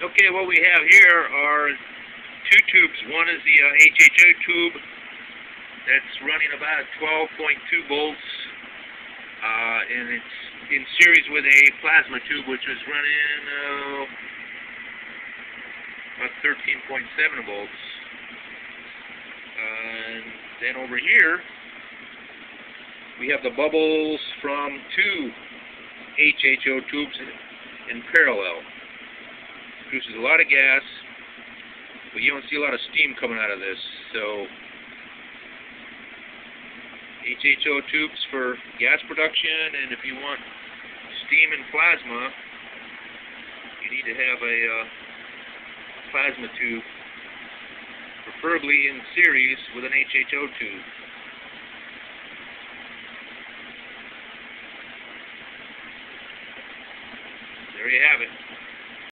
Okay, what we have here are two tubes. One is the HHO tube that's running about 12.2 volts, and it's in series with a plasma tube which is running about 13.7 volts. And then over here we have the bubbles from two HHO tubes in parallel. Produces a lot of gas, but you don't see a lot of steam coming out of this. So HHO tubes for gas production, and if you want steam and plasma, you need to have a plasma tube, preferably in series with an HHO tube. There you have it.